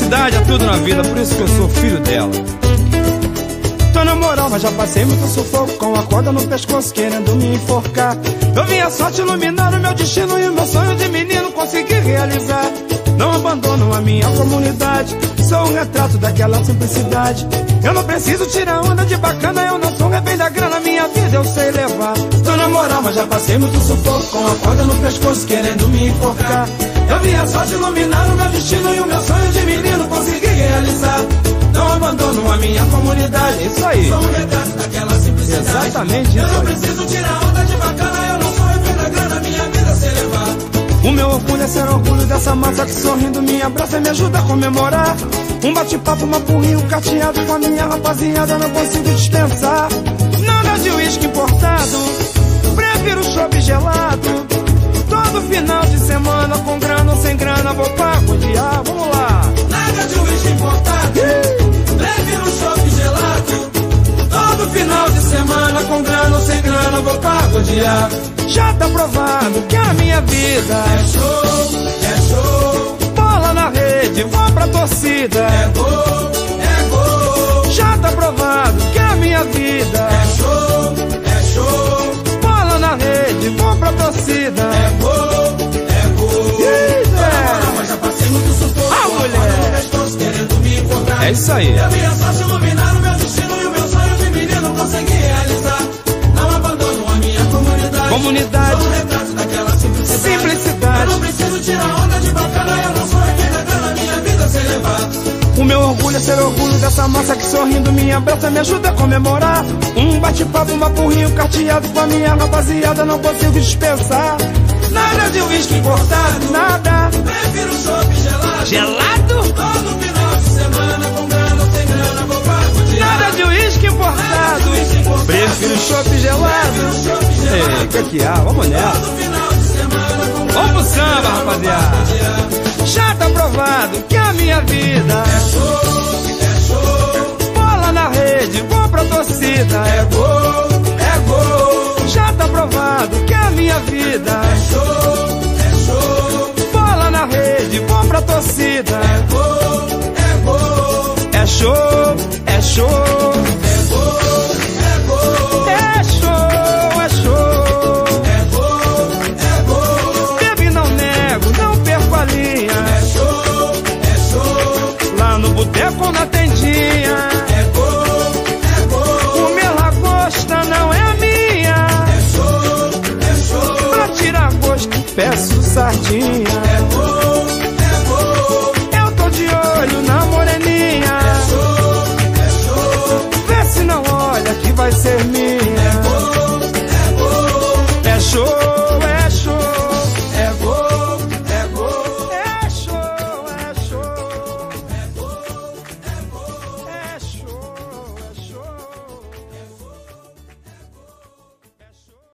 Simplicidade é tudo na vida, por isso que eu sou filho dela. Tô na moral, mas já passei muito sufoco, com a corda no pescoço querendo me enforcar. Eu vi a sorte iluminar o meu destino e o meu sonho de menino consegui realizar. Não abandono a minha comunidade, sou um retrato daquela simplicidade. Eu não preciso tirar onda de bacana, eu não sou refém da grana, minha vida eu sei levar. Tô na moral, mas já passei muito sufoco, com a corda no pescoço querendo me enforcar. Eu vi a sorte iluminar o meu destino e o meu sonho de menino consegui realizar. Não abandono a minha comunidade, isso aí. Sou um retrato daquela simplicidade. Exatamente isso. Eu não preciso tirar onda de bacana, eu não sou refém da grana, minha vida sei levar. O meu orgulho é ser orgulho dessa massa que sorrindo me abraça e me ajuda a comemorar. Um bate-papo, uma porrinha, um cateado com a minha rapaziada, não consigo dispensar. Nada de uísque importado, prefiro chopp gelado. Todo final de semana, com grana ou sem grana, vou pagodear, vamos lá. Nada de uísque importado, prefiro chopp gelado. Todo final de semana, com grana ou sem grana, vou pagodear. Já tá provado que a minha vida é show, bola na rede, vou pra torcida. É gol, já tá provado que a minha vida é show, bola na rede, vou pra torcida. É gol, mas já passei muito sufoco, a mulher querendo me encontrar. É isso aí. Eu vi a sorte iluminar o meu destino e o meu sonho de menino consegui realizar. Não abandono a minha comunidade. Sou um retrato daquela simplicidade. Eu não preciso tirar onda de bacana, eu não sou refém da grana, minha vida sei levar. O meu orgulho é ser orgulho dessa massa que sorrindo me abraça, me ajuda a comemorar. Um bate-papo, uma porrinha, um carteado com a minha rapaziada, não consigo dispensar. Nada de uísque importado, nada. Prefiro chopp gelado. Todo final de semana, com grana ou sem grana, vou pagodear. Nada de uísque importado, prefiro chopp gelado. Ei, que há? Vamos nessa. Vamos pro samba, rapaziada. Já tá provado que a minha vida é show, bola na rede, vou pra torcida. É gol, já tá provado que a minha vida é show, bola na rede, vou pra torcida. É gol, é show, é show. Boteco na tendinha, é gol, comer lagosta não é minha. É show, pra tirar gosto peço sardinha.